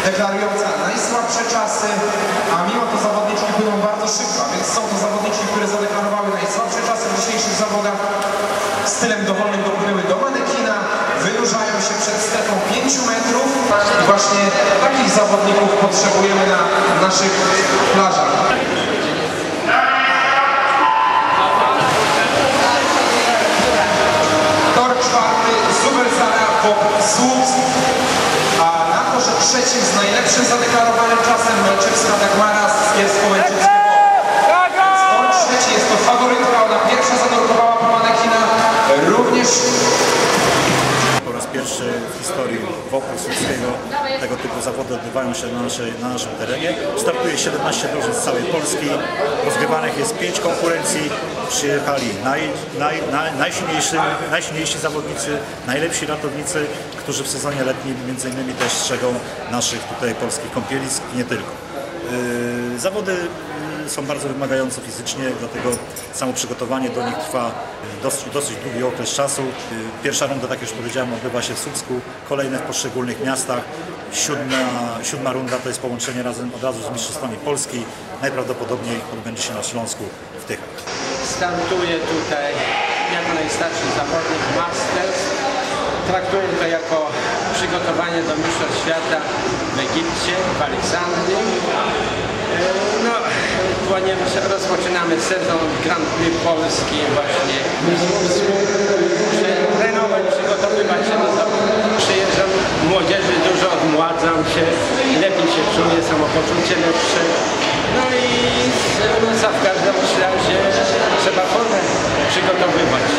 deklarująca najsłabsze czasy, a mimo to zawodniczki płyną bardzo szybko, a więc są to zawodniczki, które zadeklarowały najsłabsze czasy w dzisiejszych zawodach. Stylem dowolnym dopłynęły do manekina, wynurzają się przed strefą 5 metrów. I właśnie takich zawodników potrzebujemy na naszych plażach. Tor czwarty, Zuberzara, Słupsk. A na to, że trzecim z najlepszym zadeklarowanym czasem Melczewska Dagmara z Skiersko-Łęczyckiego. Tor trzeci jest to faworytka, ona pierwsza zanurkowała po manekina, również. Po raz pierwszy w historii wokół Słupskiego tego typu zawody odbywają się na naszym terenie. Startuje 17 drużyn z całej Polski. Rozgrywanych jest 5 konkurencji. Przyjechali najsilniejsi zawodnicy, najlepsi ratownicy, którzy w sezonie letnim m.in. też strzegą naszych tutaj polskich kąpielisk i nie tylko. Zawody są bardzo wymagające fizycznie, dlatego samo przygotowanie do nich trwa dosyć długi okres czasu. Pierwsza runda, tak jak już powiedziałem, odbywa się w Słupsku, kolejne w poszczególnych miastach. Siódma runda to jest połączenie od razu z Mistrzostwami Polski. Najprawdopodobniej odbędzie się na Śląsku w Tychach. Startuję tutaj jako najstarszy zawodnik Masters. Traktuję to jako przygotowanie do Mistrzostw Świata w Egipcie, w Aleksandrii. No, rozpoczynamy sezon Grand Prix Polski właśnie w Słupsku. Muszę trenować, przygotowywać się do zawodu. Przyjeżdżam młodzieży, dużo odmładzam się, lepiej się czuję, samopoczucie lepsze. No i w każdym razie trzeba formę przygotowywać.